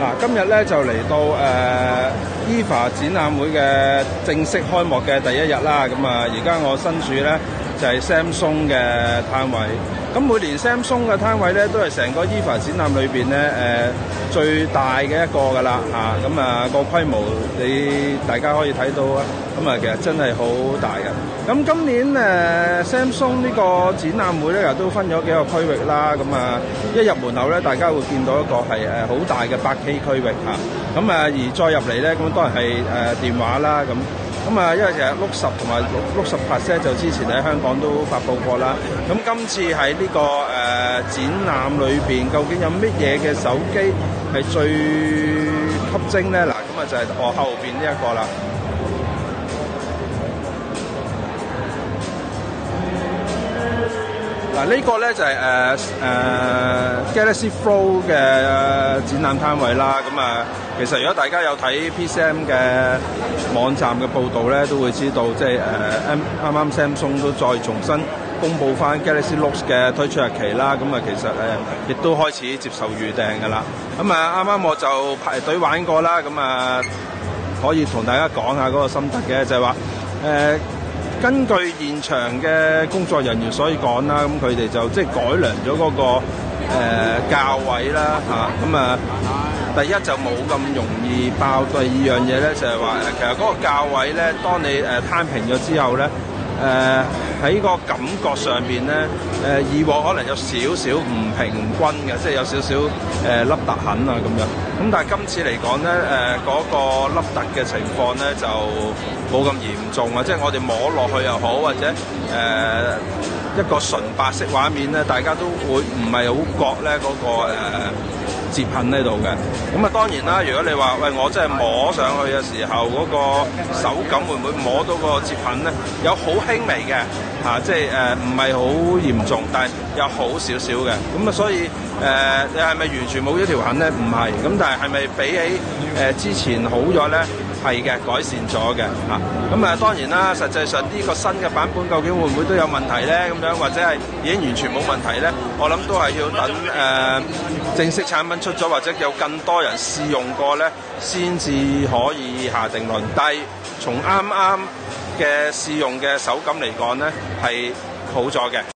今日咧就嚟到EVA 展覽會嘅正式開幕嘅第一日啦。咁而家我身處咧就係 Samsung 嘅攤位。咁每年 Samsung 嘅攤位咧都係成個 EVA 展覽裏邊咧最大嘅一個㗎啦嚇。個規模大家可以睇到啊。其實真係好大嘅。咁今年Samsung 呢個展覽會咧又都分咗幾個區域啦。一入門口咧，大家會見到一個係好大嘅8K 區域嚇。而再入嚟咧，咁當然係電話啦。因為其實 Note 10同埋 Note 10 Plus 就之前喺香港都發布過啦。今次喺呢個展覽裏邊，究竟有乜嘢嘅手機係最吸睛咧？就係我後邊呢一個啦。呢個咧就係Galaxy Fold 嘅展覽攤位啦。其實如果大家有睇 PCM 嘅網站嘅報導咧，都會知道即係啱啱 Samsung 都再重新公佈翻 Galaxy Note 嘅推出日期啦。其實亦都開始接受預訂㗎啦。啱啱我就排隊玩過啦。可以同大家講下嗰個心得嘅，就係話根據現場嘅工作人員所以講啦，佢哋就即係改良咗嗰個價位啦嚇。第一就冇咁容易爆，第二樣嘢咧就係話其實嗰個價位咧，當你攤平咗之後咧，喺個感覺上邊咧，以往可能有少少唔平均嘅，即係有少少凹凸痕啊咁樣。但係今次嚟講咧，嗰個凹凸嘅情況咧就冇咁嚴重啊！即係我哋摸落去又好，或者一個純白色畫面咧，大家都會唔係好覺咧嗰個折痕喺度嘅。當然啦，如果你話喂，我真係摸上去嘅時候，嗰個手感會唔會摸到個折痕咧？有好輕微嘅即係唔係好嚴重，但係有好少少嘅。所以你係咪完全冇咗條痕咧？唔係。但係咪比起之前好咗咧？係嘅，改善咗嘅嚇。當然啦，實際上呢個新嘅版本究竟會唔會都有問題咧？或者係已經完全冇問題咧？我諗都係要等正式產品出咗，或者有更多人試用過咧，先至可以下定論。但係從啱啱嘅試用嘅手感嚟講咧，係好咗嘅